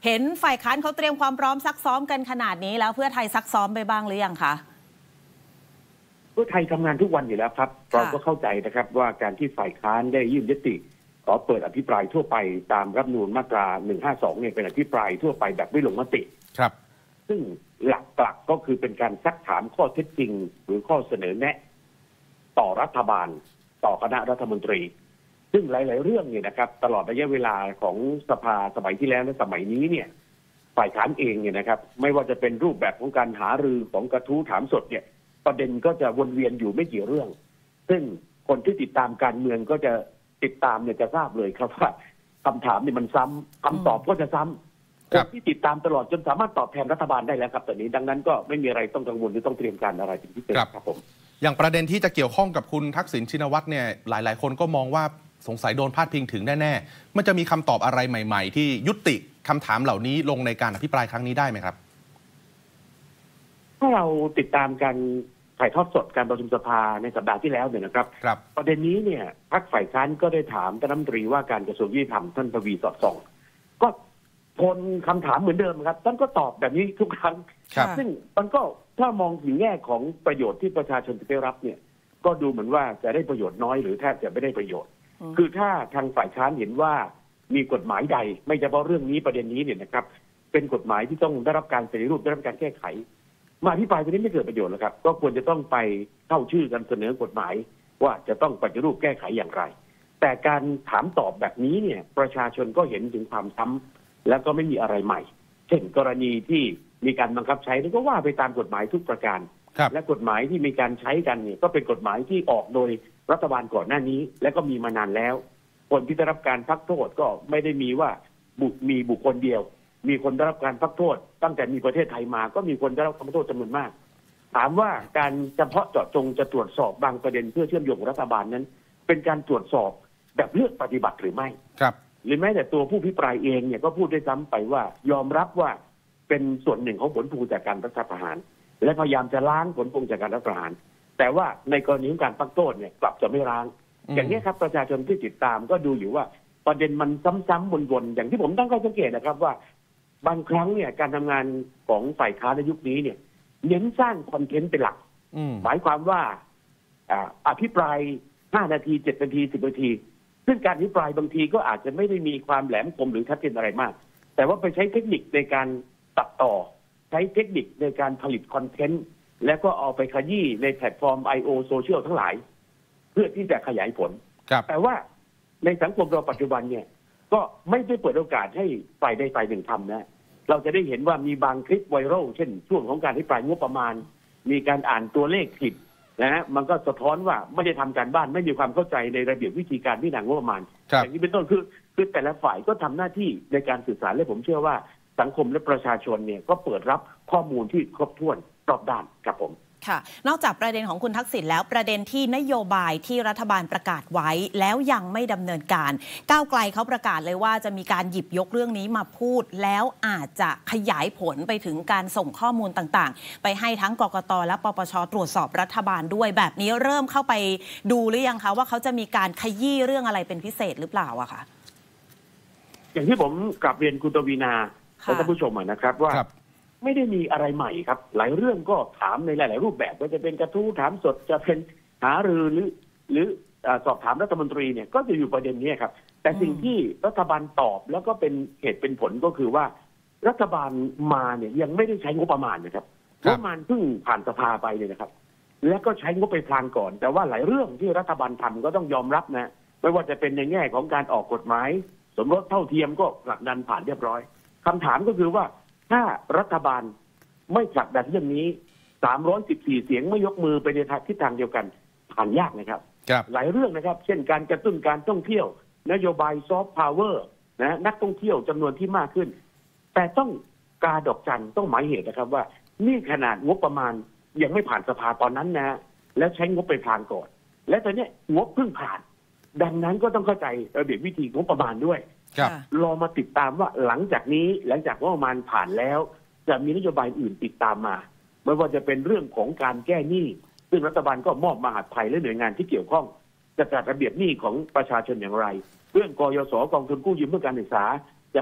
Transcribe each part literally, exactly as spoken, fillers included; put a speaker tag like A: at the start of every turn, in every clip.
A: เห็นฝ่ายค้านเขาเตรียมความพร้อมซักซ้อมกันขนาดนี้แล้วเพื่อไทยซักซ้อมไปบ้างหรือยังคะ
B: เพื่อไทยทำงานทุกวันอยู่แล้วครับเราก็เข้าใจนะครับว่าการที่ฝ่ายค้านได้ยื่นยติขอเปิดอภิปรายทั่วไปตามรัฐธรรมนูญมาตราหนึ่งห้าสองเนี่ยเป็นอภิปรายทั่วไปแบบไม่ลงมติ
C: ครับ
B: ซึ่งหลักๆก็คือเป็นการซักถามข้อเท็จจริงหรือข้อเสนอแนะต่อรัฐบาลต่อคณะรัฐมนตรีซึ่งหลายๆเรื่องเนี่ยนะครับตลอดระยะเวลาของสภาสมัยที่แล้วและสมัยนี้เนี่ยฝ่ายค้านเองเนี่ยนะครับไม่ว่าจะเป็นรูปแบบของการหารือของกระทู้ถามสดเนี่ยประเด็นก็จะวนเวียนอยู่ไม่กี่เรื่องซึ่งคนที่ติดตามการเมืองก็จะติดตามเนี่ยจะทราบเลยครับว่าคำถามเนี่ยมันซ้ำคำตอบก็จะซ้ำคนที่ติดตามตลอดจนสามารถตอบแทนรัฐบาลได้แล้วครับตอนนี้ดังนั้นก็ไม่มีอะไรต้องกังวลหรือต้องเตรียมการอะไรเป็นพิเศษครับผม
C: อย่างประเด็นที่จะเกี่ยวข้องกับคุณทักษิณชินวัตรเนี่ยหลายๆคนก็มองว่าสงสัยโดนพาดพิงถึงแน่ๆมันจะมีคำตอบอะไรใหม่ๆที่ยุติคำถามเหล่านี้ลงในการอภิปรายครั้งนี้ได้ไหมครับ
B: ถ้าเราติดตามการถ่ายทอดสดการประชุมสภาในสัปดาห์ที่แล้วเนี่ยนะครับประเด็นนี้เนี่ยพรรคฝ่ายค้านก็ได้ถามท่านรัฐมนตรีว่าการกระทรวงยุติธรรมท่านทวีสอดส่องก็ทนคำถามเหมือนเดิมครับท่านก็ตอบแบบนี้ทุกครั้งซึ่งมันก็ถ้ามองถึงแง่ของประโยชน์ที่ประชาชนจะได้รับเนี่ยก็ดูเหมือนว่าจะได้ประโยชน์น้อยหรือแทบจะไม่ได้ประโยชน์คือถ้าทางฝ่ายค้านเห็นว่ามีกฎหมายใดไม่เฉพาะเรื่องนี้ประเด็นนี้เนี่ยนะครับเป็นกฎหมายที่ต้องได้รับการปฏิรูปได้รับการแก้ไขมาอภิปรายไปนี้ไม่เกิดประโยชน์แล้วครับก็ควรจะต้องไปเข้าชื่อกันเสนอกฎหมายว่าจะต้องปฏิรูปแก้ไขอย่างไรแต่การถามตอบแบบนี้เนี่ยประชาชนก็เห็นถึงความซ้ำแล้วก็ไม่มีอะไรใหม่เช่นกรณีที่มีการบังคับใช้ก็ว่าไปตามกฎหมายทุกประการและกฎหมายที่มีการใช้กันเนี่ยก็เป็นกฎหมายที่ออกโดยรัฐบาลก่อนหน้านี้และก็มีมานานแล้วคนที่ได้รับการพักโทษก็ไม่ได้มีว่าบุกมีบุคคลเดียวมีคนได้รับการพักโทษตั้งแต่มีประเทศไทยมาก็มีคนได้รับการพักโทษจำนวนมากถามว่าการเฉพาะเจาะจงจะตรวจสอบบางประเด็นเพื่อเชื่อมโยงรัฐบาลนั้นเป็นการตรวจสอบแบบเลือกปฏิบัติหรือไม่
C: ครับ
B: หรือแม้แต่ตัวผู้พิปรายเองเนี่ยก็พูดได้ซ้ำไปว่ายอมรับว่าเป็นส่วนหนึ่งของผลพวงจากการรัฐประหารและพยายามจะล้างผลพวงจากการรัฐประหารแต่ว่าในกรณีของการพักโทษเนี่ยกลับจะไม่ล้างอย่างนี้ครับประชาชนที่ติดตามก็ดูอยู่ว่าประเด็นมันซ้ำๆวนๆอย่างที่ผมตั้งข้อสังเกตนะครับว่าบางครั้งเนี่ยการทำงานของฝ่ายค้านในยุคนี้เนี่ยเน้นสร้างคอนเทนต์เป็นหลักหมายความว่าอภิปรายห้านาทีเจ็ดนาทีสิบนาทีซึ่งการอภิปรายบางทีก็อาจจะไม่ได้มีความแหลมคมหรือชัดเจนอะไรมากแต่ว่าไปใช้เทคนิคในการตัดต่อใช้เทคนิคในการผลิตคอนเทนต์แล้วก็เอาไปขยี้ในแพลตฟอร์ม ไอ โอ โซเชียลทั้งหลายเพื่อที่จะขยายผลแต่ว่าในสังคมเราปัจจุบันเนี่ยก็ไม่ได้เปิดโอกาสให้ฝ่ายใดฝ่ายหนึ่งทำนะเราจะได้เห็นว่ามีบางคลิปไวรัลเช่นช่วงของการอภิปรายงบประมาณมีการอ่านตัวเลขผิดนะฮะมันก็สะท้อนว่าไม่ได้ทำการบ้านไม่มีความเข้าใจในระเบียบวิธีการพิจารณางบประมาณอย่างนี้เป็นต้นคือคือแต่ละฝ่ายก็ทำหน้าที่ในการสื่อสารและผมเชื่อว่าสังคมและประชาชนเนี่ยก็เปิดรับข้อมูลที่ครบถ้วนรอบด้านครับผม
A: ค่ะนอกจากประเด็นของคุณทักษิณแล้วประเด็นที่นโยบายที่รัฐบาลประกาศไว้แล้วยังไม่ดำเนินการก้าวไกลเขาประกาศเลยว่าจะมีการหยิบยกเรื่องนี้มาพูดแล้วอาจจะขยายผลไปถึงการส่งข้อมูลต่างๆไปให้ทั้งกกต.และปปช.ตรวจสอบรัฐบาลด้วยแบบนี้เริ่มเข้าไปดูหรือยังคะว่าเขาจะมีการขยี้เรื่องอะไรเป็นพิเศษหรือเปล่าอะคะ
B: อย่างที่ผมกลับเรียนคุณตวีนาและท่านผู้ชมนะครับว่าไม่ได้มีอะไรใหม่ครับหลายเรื่องก็ถามในหลายๆรูปแบบว่าจะเป็นกระทู้ถามสดจะเป็นหารือหรือหรือสอบถามรัฐมนตรีเนี่ยก็จะอยู่ประเด็นนี้ครับแต่สิ่งที่รัฐบาลตอบแล้วก็เป็นเหตุเป็นผลก็คือว่ารัฐบาลมาเนี่ยยังไม่ได้ใช้งบประมาณนะครับงบประมาณเพิ่งผ่านสภาไปเลยนะครับแล้วก็ใช้งบไปพลางก่อนแต่ว่าหลายเรื่องที่รัฐบาลทำก็ต้องยอมรับนะไม่ว่าจะเป็นในแง่ของการออกกฎหมายสมรสเท่าเทียมก็ผลักดันผ่านเรียบร้อยคำถามก็คือว่าถ้ารัฐบาลไม่ผลักดันเรื่องนี้สามร้อยสิบสี่เสียงไม่ยกมือไปในทิศทางเดียวกันผ่านยากนะครับหลายเรื่องนะครับเช่นการกระตุ้นการท่องเที่ยวนโยบายซอฟต์พาวเวอร์นะนักท่องเที่ยวจำนวนที่มากขึ้นแต่ต้องกาดอกจันต้องหมายเหตุนะครับว่านี่ขนาดงบประมาณยังไม่ผ่านสภาตอนนั้นนะแล้วใช้งบไปพลางก่อนและตอนนี้งบเพิ่งผ่านดังนั้นก็ต้องเข้าใจระเบียบวิธีงบประมาณด้วยรอมาติดตามว่าหลังจากนี้หลังจากงบประมาณผ่านแล้วจะมีนโยบายอื่นติดตามมาไม่ว่าจะเป็นเรื่องของการแก้หนี้ซึ่งรัฐบาลก็มอบมหาดไทยและหน่วยงานที่เกี่ยวข้องจะจัดระเบียบหนี้ของประชาชนอย่างไรเรื่องกยศกองทุนกู้ยืมเพื่อการศึกษาจะให้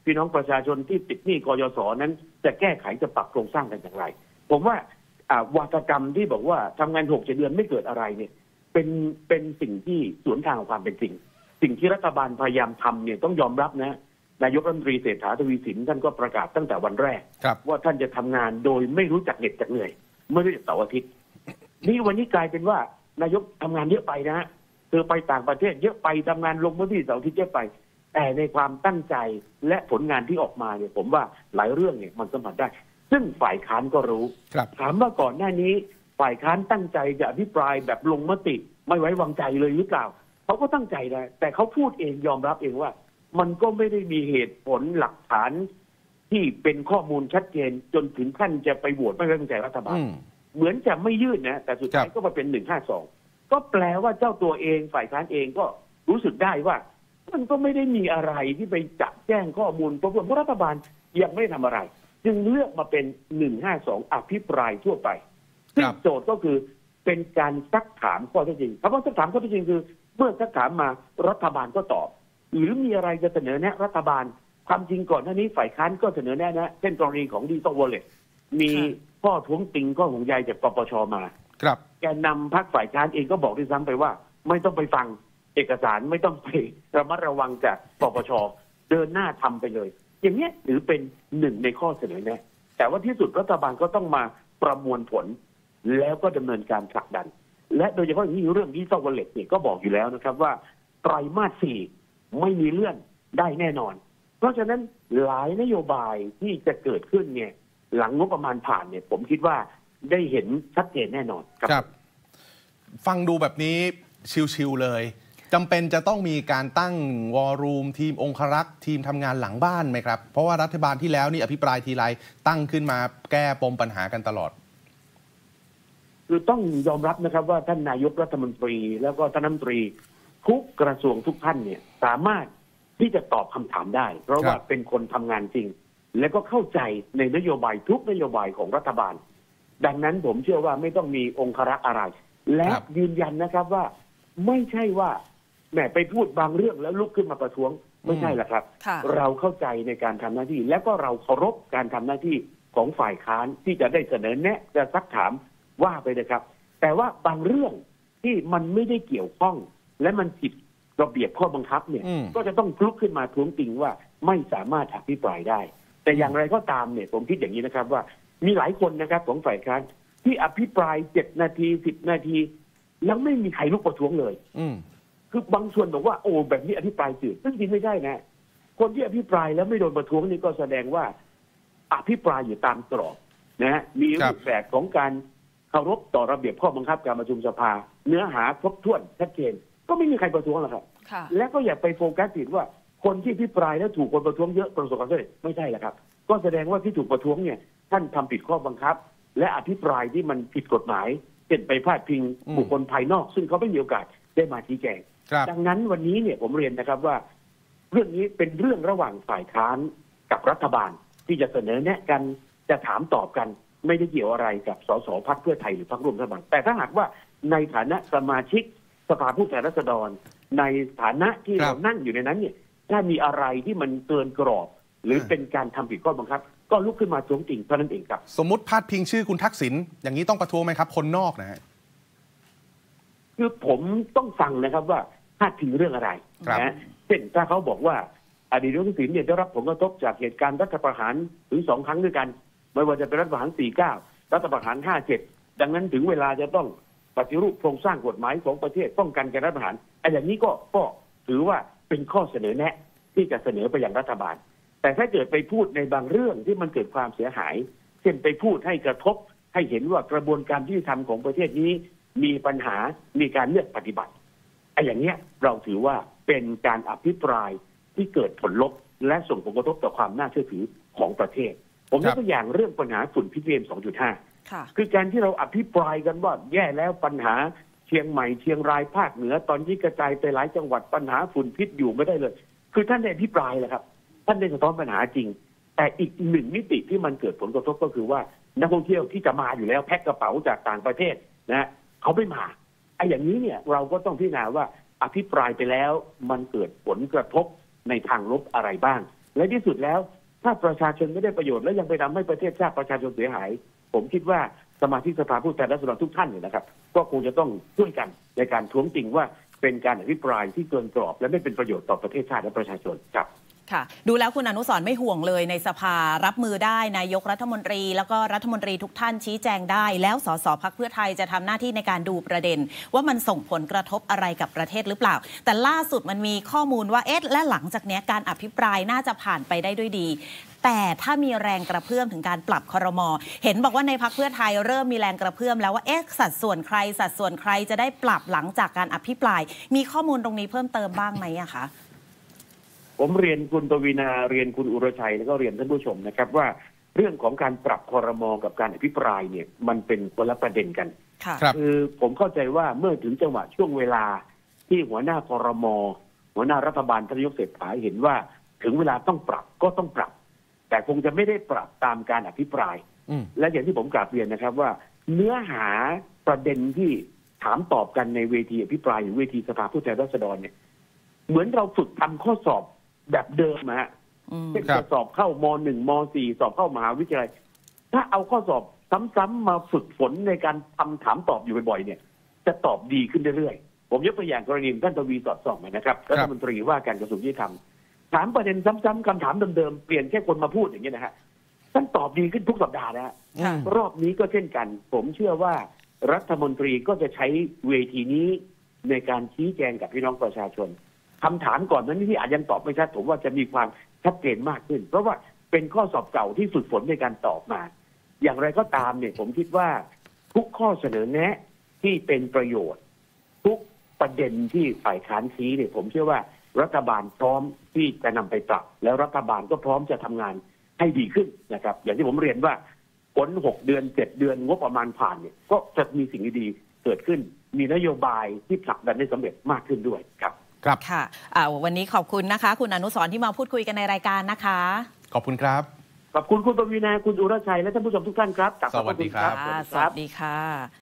B: พี่น้องประชาชนที่ติดหนี้กยศนั้นจะแก้ไขจะปรับโครงสร้างกันอย่างไรผมว่าวาทกรรมที่บอกว่าทำงานหกเจ็ดเดือนไม่เกิดอะไรเนี่ยเป็นเป็นสิ่งที่สวนทางกับความเป็นจริงสิ่งที่รัฐบาลพยายามทำเนี่ยต้องยอมรับนะนายกรัฐมนตรีเศรษฐาทวีสินท่านก็ประกาศตั้งแต่วันแรกว่าท่านจะทำงานโดยไม่รู้จักเหน็ดจักเหนื่อยไม่รู้จักเสาร์อาทิตย์นี่วันนี้กลายเป็นว่านายกทำงานเยอะไปนะเธอไปต่างประเทศเยอะไปทำงานลงพื้นที่เสาร์อาทิตย์เยอะไปแต่ในความตั้งใจและผลงานที่ออกมาเนี่ยผมว่าหลายเรื่องเนี่ยมันสัมผัสได้ซึ่งฝ่ายค้านก็รู้ถามว่าก่อนหน้านี้ฝ่ายค้านตั้งใจจะอภิปรายแบบลงมติไม่ไว้วางใจเลยหรือเปล่าเขาก็ตั้งใจนะแต่เขาพูดเองยอมรับเองว่ามันก็ไม่ได้มีเหตุผลหลักฐานที่เป็นข้อมูลชัดเจนจนถึงขั้นจะไปโหวตไม่ไว้วางใจรัฐบาลเหมือนจะไม่ยื่นนะแต่สุดท้ายก็มาเป็นหนึ่งห้าสองก็แปลว่าเจ้าตัวเองฝ่ายค้านเองก็รู้สึกได้ว่ามันก็ไม่ได้มีอะไรที่ไปจับแจ้งข้อมูลเพราะว่ารัฐบาลยังไม่ทำอะไรจึงเลือกมาเป็นหนึ่งห้าสองอภิปรายทั่วไปซึ่งโจทย์ก็คือเป็นการซักถามข้อเท็จจริงคำว่าซักถามข้อเท็จจริงคือเมื่อซักถามมารัฐบาลก็ตอบหรือมีอะไรจะเสนอแนะรัฐบาลความจริงก่อนหน้านี้ฝ่ายค้านก็เสนอแนะนะเช่นกรณีของดิจิตอลวอลเล็ตมีข้อท้วงติงข้อห่วงใยจากปปชมา
C: ครับ
B: แกนนำพรรคฝ่ายค้านเองก็บอกด้วยซ้ำไปว่าไม่ต้องไปฟังเอกสารไม่ต้องไประมัดระวังจากปปชเดินหน้าทำไปเลยอย่างนี้ถือเป็นหนึ่งในข้อเสนอแนะแต่ว่าที่สุดรัฐบาลก็ต้องมาประมวลผลแล้วก็ดำเนินการผลักดันและโดยเฉพาะอย่างนี้เรื่องดิจิตอลวอลเล็ตเนี่ยก็บอกอยู่แล้วนะครับว่าไตรมาสสี่ไม่มีเลื่อนได้แน่นอนเพราะฉะนั้นหลายนโยบายที่จะเกิดขึ้นเนี่ยหลังงบประมาณผ่านเนี่ยผมคิดว่าได้เห็นชัดเจนแน่นอนครับ
C: ฟังดูแบบนี้ชิวๆเลยจำเป็นจะต้องมีการตั้งวอรูมทีมองครักษ์ทีมทำงานหลังบ้านไหมครับเพราะว่ารัฐบาลที่แล้วนี่อภิปรายทีไรตั้งขึ้นมาแก้ปมปัญหากันตลอด
B: คือต้องยอมรับนะครับว่าท่านนายกรัฐมนตรีแล้วก็ท่านรัฐมนตรีทุกกระทรวงทุกท่านเนี่ยสามารถที่จะตอบคำถามได้เพราะว่าเป็นคนทำงานจริงและก็เข้าใจในนโยบายทุกนโยบายของรัฐบาลดังนั้นผมเชื่อว่าไม่ต้องมีองครักษ์อะไรและยืนยันนะครับว่าไม่ใช่ว่าแหมไปพูดบางเรื่องแล้วลุกขึ้นมาประท้วงไม่ใช่ละครับเราเข้าใจในการทำหน้าที่และก็เราเคารพการทำหน้าที่ของฝ่ายค้านที่จะได้เสนอแนะจะซักถามว่าไปเลยครับแต่ว่าบางเรื่องที่มันไม่ได้เกี่ยวข้องและมันผิดระเบียบข้อบังคับเนี่ยก็จะต้องลุกขึ้นมาท้วงติงว่าไม่สามารถอภิปรายได้แต่อย่างไรก็ตามเนี่ยผมคิดอย่างนี้นะครับว่ามีหลายคนนะครับของฝ่ายค้านที่อภิปรายเจ็ดนาทีสิบนาทีแล้วไม่มีใครลุกประท้วงเลย
C: อื
B: คือบางส่วนบอกว่าโอ้แบบนี้อภิปรายจืดซึ่งจริงไม่ใช่นะคนที่อภิปรายแล้วไม่โดนประท้วงนี่ก็แสดงว่าอภิปรายอยู่ตามกรอบนะฮะมีรูปแบบของการเคารพต่อระเบียบข้อบังคับการประชุมสภาเนื้อหาครบถ้วนชัดเจนก็ไม่มีใครประท้วงหรอกครับและก็อย่าไปโฟกัสผิดว่าคนที่อภิปรายแล้วถูกคนประท้วงเยอะประสบความสำเร็จไม่ใช่แหละครับก็แสดงว่าที่ถูกประท้วงเนี่ยท่านทำผิดข้อบังคับและอภิปรายที่มันผิดกฎหมายเช่นไปพาดพิงบุคคลภายนอกซึ่งเขาไม่มีโอกาสได้มาชี้แจงดังนั้นวันนี้เนี่ยผมเรียนนะครับว่าเรื่องนี้เป็นเรื่องระหว่างฝ่ายค้านกับรัฐบาลที่จะเสนอแนะกันจะถามตอบกันไม่ได้เกี่ยวอะไรกับสสพรรคเพื่อไทยหรือพรรคร่วมรัฐบาลแต่ถ้าหากว่าในฐานะสมาชิกสภาผู้แทนราษฎรในฐานะที่เรานั่งอยู่ในนั้นเนี่ยถ้ามีอะไรที่มันเกินกรอบหรือเป็นการทำผิดข้อบังคับก็ลุกขึ้นมาท้วงติงเท่านั้นเองครับ
C: สมมติพาดพิงชื่อคุณทักษิณอย่างนี้ต้องประท้วงไหมครับคนนอกนะฮะ
B: คือผมต้องฟังนะครับว่าพาดพิงเรื่องอะไรนะเช่นถ้าเขาบอกว่าอดีตนายกทักษิณเนี่ยได้รับผลกระทบจากเหตุการณ์รัฐประหารถึงสองครั้งด้วยกันไม่ว่าจะเป็นรัฐประหารสี่สิบเก้ารัฐประหารห้าสิบเจ็ดดังนั้นถึงเวลาจะต้องปฏิรูปโครงสร้างกฎหมายของประเทศป้องกันการรัฐประหารไอ้อย่างนี้ก็ก็ถือว่าเป็นข้อเสนอแนะที่จะเสนอไปยังรัฐบาลแต่ถ้าเกิดไปพูดในบางเรื่องที่มันเกิดความเสียหายเช่นไปพูดให้กระทบให้เห็นว่ากระบวนการยุติธรรมของประเทศนี้มีปัญหามีการเลือกปฏิบัติไอ้อย่างเนี้ยเราถือว่าเป็นการอภิปรายที่เกิดผลลบและส่งผลกระทบต่อความน่าเชื่อถือของประเทศผมยกตัวอย่างเรื่องปัญหาฝุ่นพิษ พี เอ็ม สองจุดห้า คือการที่เราอภิปรายกันว่าแย่แล้วปัญหาเชียงใหม่เชียงรายภาคเหนือตอนนี้กระจายไปหลายจังหวัดปัญหาฝุ่นพิษอยู่ไม่ได้เลยคือท่านได้อภิปรายแหละครับท่านได้สะท้อนปัญหาจริงแต่อีกหนึ่งมิติที่มันเกิดผลกระทบก็คือว่านักท่องเที่ยวที่จะมาอยู่แล้วแพ็คกระเป๋าจากต่างประเทศนะเขาไม่มาไอ้อย่างนี้เนี่ยเราก็ต้องพิจารณาว่าอภิปรายไปแล้วมันเกิดผลกระทบในทางลบอะไรบ้างและที่สุดแล้วถ้าประชาชนไม่ได้ประโยชน์และยังไปทำให้ประเทศชาติประชาชนเสียหายผมคิดว่าสมาชิกสภาผู้แทนราษฎรทุกท่านเนี่ยนะครับก็คงจะต้องช่วยกันในการท้วงติงว่าเป็นการอภิปรายที่เกินกรอบและไม่เป็นประโยชน์ต่อประเทศชาติและประชาชนครับ
A: ค่ะดูแล้วคุณอนุสรณ์ไม่ห่วงเลยในสภารับมือได้นายกรัฐมนตรีแล้วก็รัฐมนตรีทุกท่านชี้แจงได้แล้วสสพรรคเพื่อไทยจะทำหน้าที่ในการดูประเด็นว่ามันส่งผลกระทบอะไรกับประเทศหรือเปล่าแต่ล่าสุดมันมีข้อมูลว่าเอ๊ะและหลังจากนี้การอภิปรายน่าจะผ่านไปได้ด้วยดีแต่ถ้ามีแรงกระเพื่อมถึงการปรับครม.เห็นบอกว่าในพรรคเพื่อไทยเริ่มมีแรงกระเพื่อมแล้วว่าเอ๊ะสัดส่วนใครสัดส่วนใครจะได้ปรับหลังจากการอภิปรายมีข้อมูลตรงนี้เพิ่มเติมบ้างไหมอะคะ
B: ผมเรียนคุณปวีณาเรียนคุณอุรชัยแล้วก็เรียนท่านผู้ชมนะครับว่าเรื่องของการปรับครม.กับการอภิปรายเนี่ยมันเป็นคนละประเด็นกันคือผมเข้าใจว่าเมื่อถึงจังหวะช่วงเวลาที่หัวหน้าครม.หัวหน้ารัฐบาลท่านนายกเศรษฐาเห็นว่าถึงเวลาต้องปรับก็ต้องปรับแต่คงจะไม่ได้ปรับตามการอภิปรายและอย่างที่ผมกราบเรียนนะครับว่าเนื้อหาประเด็นที่ถามตอบกันในเวทีอภิปรายหรือเวทีสภาผู้แทนราษฎรเนี่ยเหมือนเราฝึกทำข้อสอบแบบเดิมนะฮะเช่นจะสอบเข้ามหนึ่งมสี่สอบเข้ามหาวิทยาลัยถ้าเอาข้อสอบซ้ำๆมาฝึกฝนในการทำถามตอบอยู่บ่อยๆเนี่ยจะตอบดีขึ้นเรื่อยๆผมยกตัวอย่างกรณีท่านทวีสอดส่องนะครับรัฐมนตรีว่าการกระทรวงยุติธรรมถามประเด็นซ้ำๆคำถามเดิมๆเปลี่ยนแค่คนมาพูดอย่างเงี้ยนะฮะท่านตอบดีขึ้นทุกสัปดาห์นะฮะรอบนี้ก็เช่นกันผมเชื่อว่ารัฐมนตรีก็จะใช้เวทีนี้ในการชี้แจงกับพี่น้องประชาชนคำถามก่อนนั้นที่อาจยังตอบไม่ชัดผมว่าจะมีความชัดเจนมากขึ้นเพราะว่าเป็นข้อสอบเก่าที่ฝึกฝนในการตอบมาอย่างไรก็ตามเนี่ยผมคิดว่าทุกข้อเสนอแนะที่เป็นประโยชน์ทุกประเด็นที่ฝ่ายค้านชี้เนี่ยผมเชื่อว่ารัฐบาลพร้อมที่จะนำไปปรับแล้วรัฐบาลก็พร้อมจะทำงานให้ดีขึ้นนะครับอย่างที่ผมเรียนว่าผลหกเดือนเจ็ดเดือนงบประมาณผ่านเนี่ยก็จะมีสิ่งดีๆเกิดขึ้นมีนโยบายที่ผลักดันได้สำเร็จมากขึ้นด้วยครับ
A: ครับค่ะวันนี้ขอบคุณนะคะคุณอนุสรณ์ที่มาพูดคุยกันในรายการนะคะ
C: ขอบคุณครับ
B: ขอบคุณคุณปวีณาคุณอุรชัยและท่านผู้ชมทุกท่านครับ
C: สวัสดีครับ
A: สวัสดีค่ะ